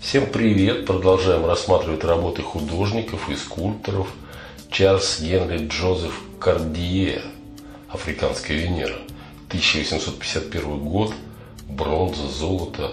Всем привет! Продолжаем рассматривать работы художников и скульпторов. Чарльз Генри Джозеф Кардье, «Африканская Венера», 1851 год, бронза, золото,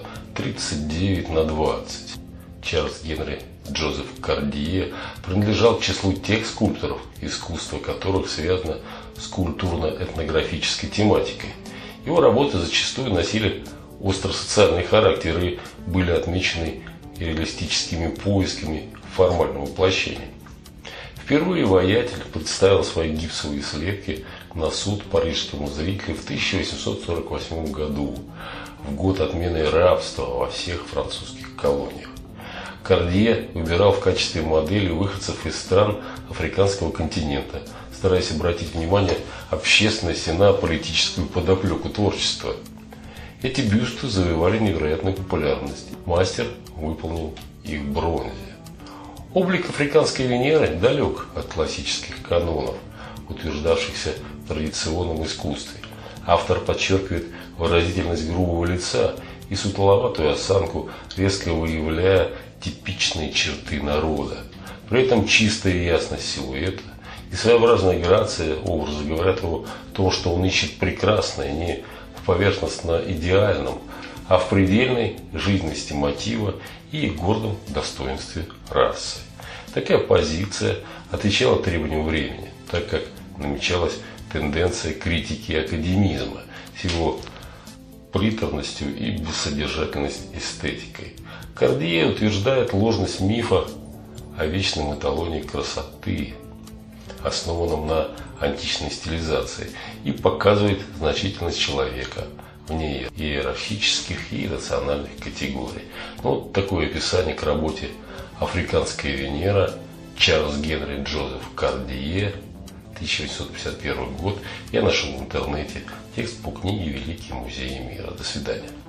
39/20. Чарльз Генри Джозеф Кардье принадлежал к числу тех скульпторов, искусство которых связано с культурно-этнографической тематикой. Его работы зачастую носили остросоциальный характер и были отмечены реалистическими поисками формального воплощения. Впервые воятель представил свои гипсовые слепки на суд парижскому зрителю в 1848 году, в год отмены рабства во всех французских колониях. Кардье выбирал в качестве модели выходцев из стран африканского континента, стараясь обратить внимание общественности на политическую подоплеку творчества. Эти бюсты завоевали невероятную популярность. Мастер выполнил их в бронзе. Облик африканской Венеры далек от классических канонов, утверждавшихся в традиционном искусстве. Автор подчеркивает выразительность грубого лица и сутуловатую осанку, резко выявляя типичные черты народа. При этом чистая ясность силуэта и своеобразная грация образа говорят о том, что он ищет прекрасное не в поверхностно-идеальном, а в предельной жизненности мотива и гордом достоинстве расы. Такая позиция отвечала требованиям времени, так как намечалась тенденция критики академизма с его приторностью и бессодержательность эстетикой. Кардье утверждает ложность мифа о вечном эталоне красоты, основанном на античной стилизации, и показывает значительность человека вне иерархических и рациональных категорий. Вот такое описание к работе «Африканская Венера», Чарльз Генри Джозеф Кардье, 1851 год. Я нашел в интернете текст по книге «Великие музеи мира». До свидания.